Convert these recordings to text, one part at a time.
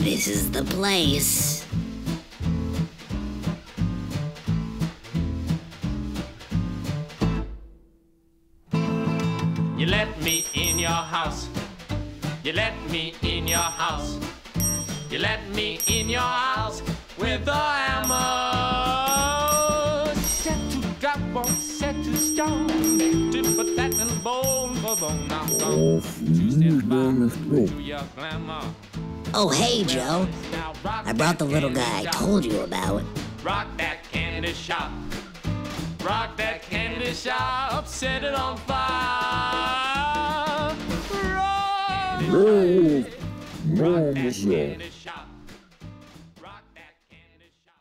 This is the place. You let me in your house. You let me in your house. You let me in your house with a hammer. Set to drop or set to stone. To put that in bone for bone. Now come to step back to your glamour. Oh, hey, Joe. I brought the little guy I told you about. Rock that candy shop. Rock that candy shop. Set it on fire. Rock that candy shop. Rock that candy shop.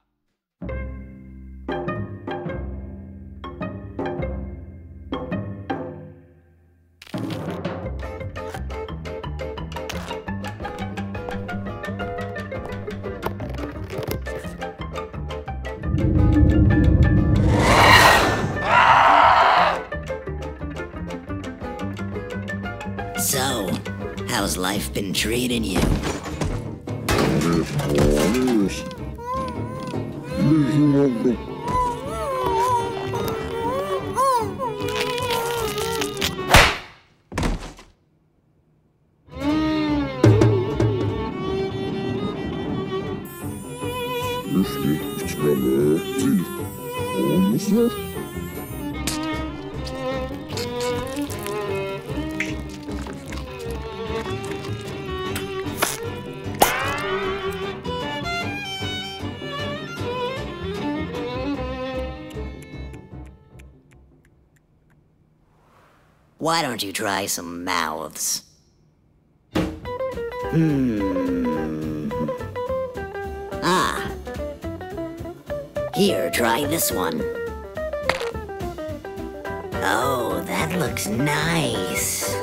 So, how's life been treating you? Why don't you try some mouths? Ah. Here, try this one. Oh, that looks nice.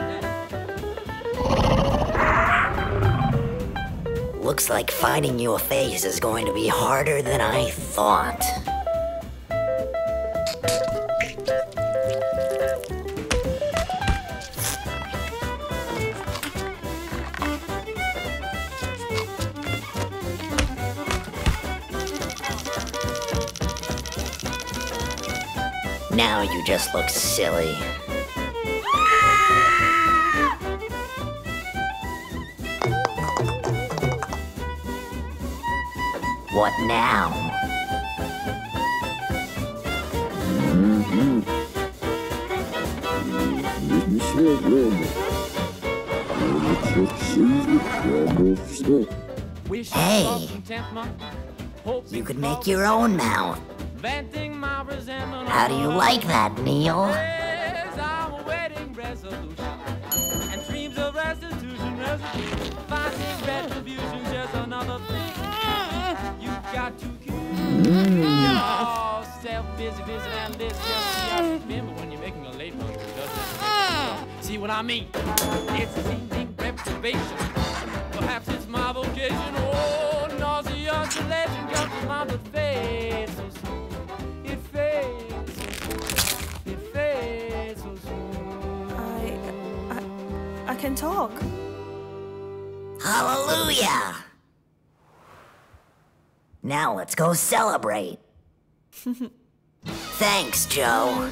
Looks like finding you a face is going to be harder than I thought. Now you just look silly. What now? Hey, you could make your own mouth. How do you like that, Neil? See what I mean? It's seeming reprobation. Perhaps it's my vocation. Oh, nauseous legend comes to mind, but fades so soon. It fades so soon. It fades so soon. I can talk. Hallelujah! Now let's go celebrate. Thanks, Joe.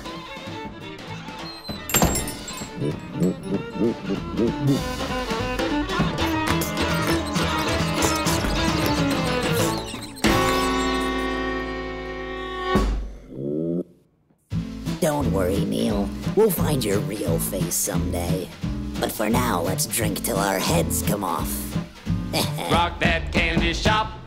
Don't worry, Neil. We'll find your real face someday. But for now, let's drink till our heads come off. Rock that candy shop.